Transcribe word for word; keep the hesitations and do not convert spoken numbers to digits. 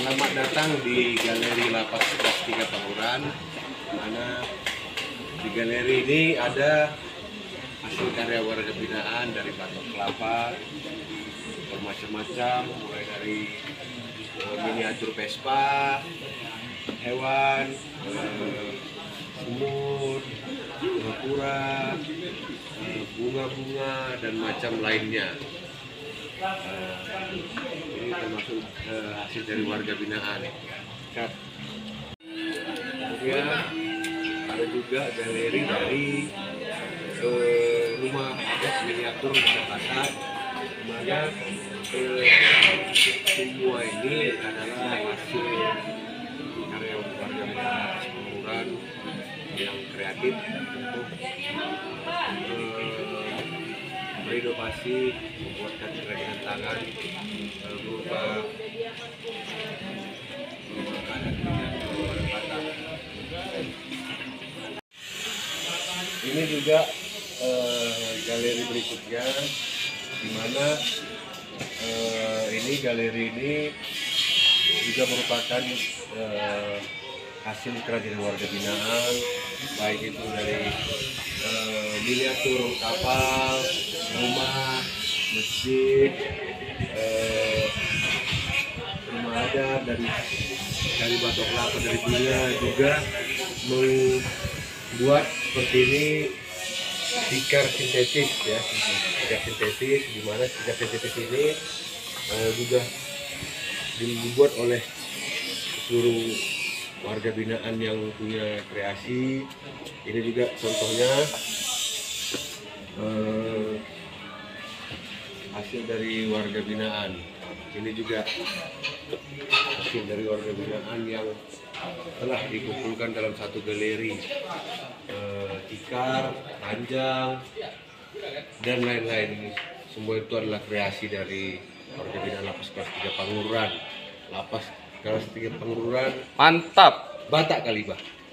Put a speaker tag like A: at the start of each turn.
A: Selamat datang di Galeri Lapas Kelas tiga Panguran, mana di galeri ini ada hasil karya warga binaan dari batok kelapa bermacam-macam, mulai dari eh, miniatur Vespa, hewan, eh, sumur, kura-kura, eh, bunga-bunga dan macam lainnya. Eh, ini termasuk eh, hasil dari warga binaan. Kat. Kemudian ada juga galeri dari eh, rumah adat miniatur Jakarta, di mana eh, semua ini adalah hasil karya warga binaan Panguran yang kreatif untuk eh, berinovasi, membuatkan kerajinan tangan eh, berupa ini juga eh, galeri berikutnya, di mana eh, ini galeri ini juga merupakan eh, hasil kerajinan warga binaan, baik itu dari eh, miniatur kapal, rumah, masjid, eh, rumah adat, dari dari batok kelapa, dari punya juga membuat seperti ini tikar sintetis ya, tikar sintetis, di mana tikar sintetis ini eh, juga dibuat oleh seluruh warga binaan yang punya kreasi. Ini juga contohnya eh, hasil dari warga binaan. Ini juga hasil dari warga binaan yang telah dikumpulkan dalam satu galeri. Eh, tikar, ranjang, dan lain-lain. Ini semua itu adalah kreasi dari warga binaan Lapas Kelas tiga Panguran. Lapas Kelas tiga Panguran.
B: Mantap.
A: Batak Kaliba.